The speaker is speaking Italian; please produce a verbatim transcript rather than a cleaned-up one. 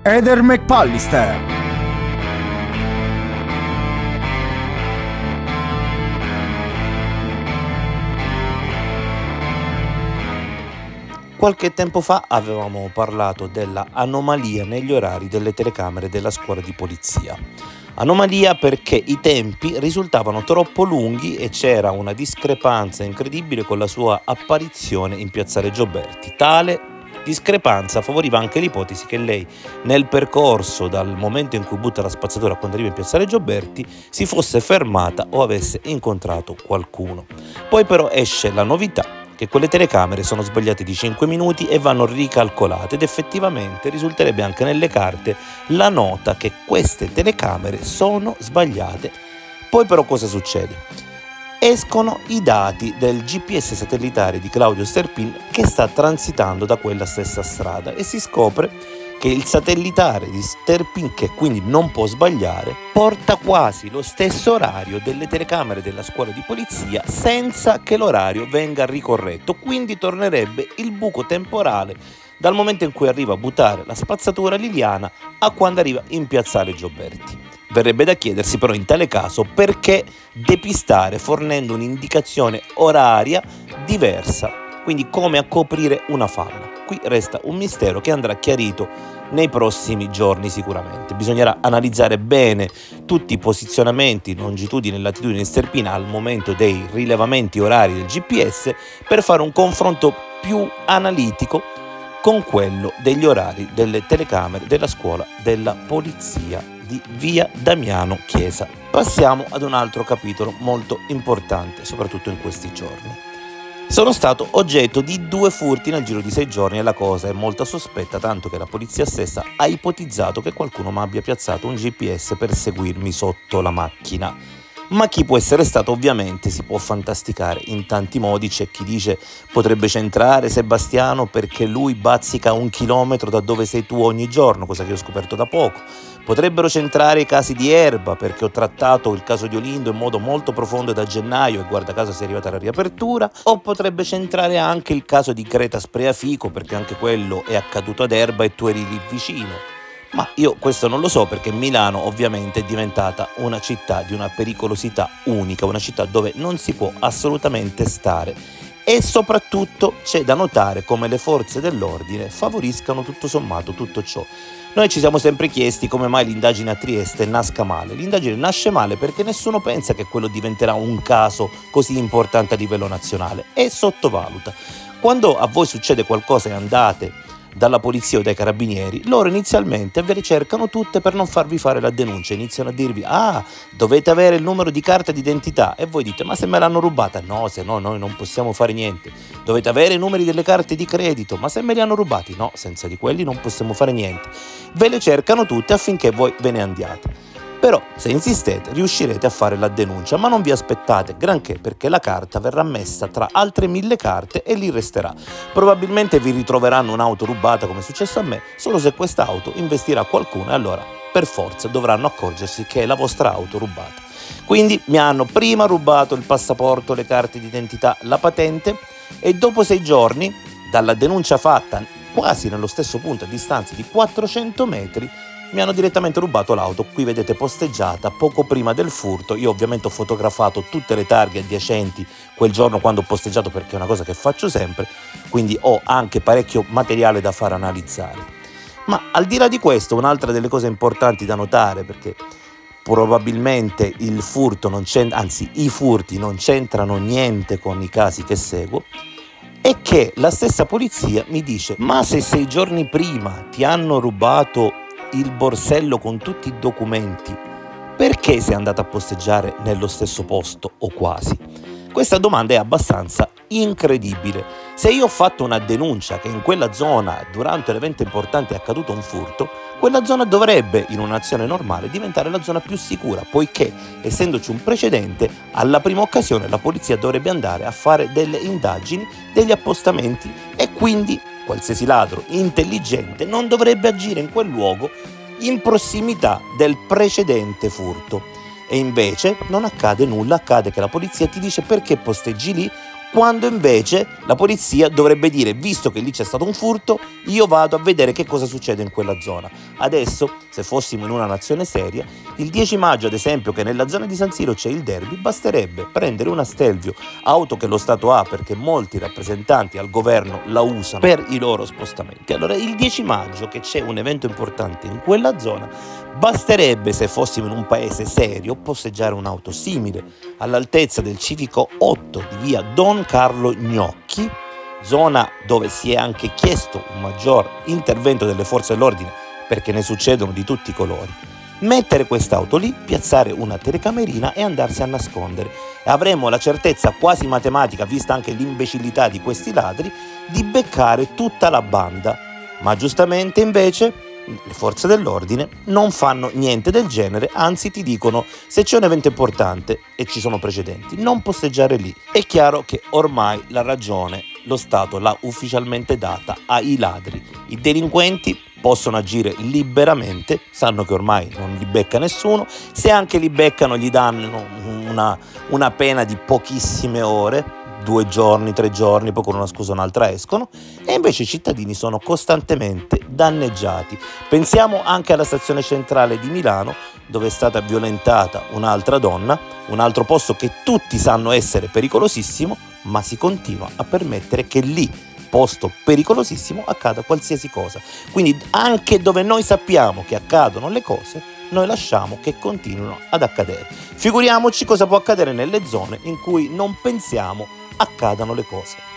Heather McPallister. Qualche tempo fa avevamo parlato della anomalia negli orari delle telecamere della scuola di polizia. Anomalia perché i tempi risultavano troppo lunghi e c'era una discrepanza incredibile con la sua apparizione in piazzale Gioberti. Tale discrepanza favoriva anche l'ipotesi che lei, nel percorso dal momento in cui butta la spazzatura a quando arriva in piazzale Gioberti, si fosse fermata o avesse incontrato qualcuno. Poi però esce la novità che quelle telecamere sono sbagliate di cinque minuti e vanno ricalcolate, ed effettivamente risulterebbe anche nelle carte la nota che queste telecamere sono sbagliate. Poi però cosa succede? Escono i dati del G P S satellitare di Claudio Sterpin che sta transitando da quella stessa strada, e si scopre che il satellitare di Sterpin, che quindi non può sbagliare, porta quasi lo stesso orario delle telecamere della scuola di polizia senza che l'orario venga ricorretto. Quindi tornerebbe il buco temporale dal momento in cui arriva a buttare la spazzatura Liliana a quando arriva in piazzale Gioberti. Verrebbe da chiedersi però in tale caso perché depistare fornendo un'indicazione oraria diversa, quindi come a coprire una falla. Qui resta un mistero che andrà chiarito nei prossimi giorni sicuramente. Bisognerà analizzare bene tutti i posizionamenti, longitudine e latitudine di Sterpin al momento dei rilevamenti orari del G P S per fare un confronto più analitico con quello degli orari delle telecamere della scuola della polizia di via Damiano Chiesa. Passiamo ad un altro capitolo molto importante, soprattutto in questi giorni. Sono stato oggetto di due furti nel giro di sei giorni e la cosa è molto sospetta, tanto che la polizia stessa ha ipotizzato che qualcuno mi abbia piazzato un G P S per seguirmi sotto la macchina. Ma chi può essere stato ovviamente si può fantasticare in tanti modi. C'è chi dice potrebbe centrare Sebastiano perché lui bazzica un chilometro da dove sei tu ogni giorno, cosa che ho scoperto da poco. Potrebbero centrare i casi di Erba perché ho trattato il caso di Olindo in modo molto profondo da gennaio e guarda caso si è arrivata alla riapertura. O potrebbe centrare anche il caso di Greta Spreafico perché anche quello è accaduto ad Erba e tu eri lì vicino. Ma io questo non lo so perché Milano ovviamente è diventata una città di una pericolosità unica, una città dove non si può assolutamente stare, e soprattutto c'è da notare come le forze dell'ordine favoriscano tutto sommato tutto ciò. Noi ci siamo sempre chiesti come mai l'indagine a Trieste nasca male. L'indagine nasce male perché nessuno pensa che quello diventerà un caso così importante a livello nazionale e sottovaluta. Quando a voi succede qualcosa e andate dalla polizia o dai carabinieri, loro inizialmente ve le cercano tutte per non farvi fare la denuncia, iniziano a dirvi ah, dovete avere il numero di carta d'identità, e voi dite ma se me l'hanno rubata, no, se no noi non possiamo fare niente. Dovete avere i numeri delle carte di credito, ma se me li hanno rubati, no, senza di quelli non possiamo fare niente. Ve le cercano tutte affinché voi ve ne andiate. Però se insistete riuscirete a fare la denuncia, ma non vi aspettate granché perché la carta verrà messa tra altre mille carte e lì resterà. Probabilmente vi ritroveranno un'auto rubata come è successo a me, solo se quest'auto investirà qualcuno e allora per forza dovranno accorgersi che è la vostra auto rubata. Quindi mi hanno prima rubato il passaporto, le carte d'identità, la patente, e dopo sei giorni dalla denuncia fatta quasi nello stesso punto a distanza di quattrocento metri mi hanno direttamente rubato l'auto. Qui vedete posteggiata poco prima del furto. Io ovviamente ho fotografato tutte le targhe adiacenti quel giorno quando ho posteggiato perché è una cosa che faccio sempre, quindi ho anche parecchio materiale da far analizzare. Ma al di là di questo, un'altra delle cose importanti da notare, perché probabilmente il furto non c'entra, anzi i furti non c'entrano niente con i casi che seguo, è che la stessa polizia mi dice ma se sei giorni prima ti hanno rubato il borsello con tutti i documenti, perché sei andata a posteggiare nello stesso posto o quasi? Questa domanda è abbastanza incredibile. Se io ho fatto una denuncia che in quella zona durante l'evento importante è accaduto un furto, quella zona dovrebbe in un'azione normale diventare la zona più sicura, poiché essendoci un precedente alla prima occasione la polizia dovrebbe andare a fare delle indagini, degli appostamenti, e quindi qualsiasi ladro intelligente non dovrebbe agire in quel luogo in prossimità del precedente furto. E invece non accade nulla, accade che la polizia ti dice perché posteggi lì quando invece la polizia dovrebbe dire, visto che lì c'è stato un furto, io vado a vedere che cosa succede in quella zona. Adesso, se fossimo in una nazione seria, il dieci maggio, ad esempio, che nella zona di San Siro c'è il derby, basterebbe prendere una Stelvio, auto che lo Stato ha perché molti rappresentanti al governo la usano per i loro spostamenti. Allora il dieci maggio, che c'è un evento importante in quella zona, basterebbe, se fossimo in un paese serio, posteggiare un'auto simile all'altezza del civico otto di via Don Carlo Gnocchi, zona dove si è anche chiesto un maggior intervento delle forze dell'ordine perché ne succedono di tutti i colori. Mettere quest'auto lì, piazzare una telecamerina e andarsi a nascondere. E avremo la certezza quasi matematica, vista anche l'imbecillità di questi ladri, di beccare tutta la banda. Ma giustamente invece le forze dell'ordine non fanno niente del genere, anzi ti dicono, se c'è un evento importante e ci sono precedenti, non posteggiare lì. È chiaro che ormai la ragione lo Stato l'ha ufficialmente data ai ladri. I delinquenti possono agire liberamente, sanno che ormai non li becca nessuno, se anche li beccano gli danno una, una pena di pochissime ore, due giorni, tre giorni, poi con una scusa o un'altra escono, e invece i cittadini sono costantemente danneggiati. Pensiamo anche alla stazione centrale di Milano, dove è stata violentata un'altra donna, un altro posto che tutti sanno essere pericolosissimo, ma si continua a permettere che lì, posto pericolosissimo, accada qualsiasi cosa. Quindi anche dove noi sappiamo che accadono le cose, noi lasciamo che continuino ad accadere. Figuriamoci cosa può accadere nelle zone in cui non pensiamo accadano le cose.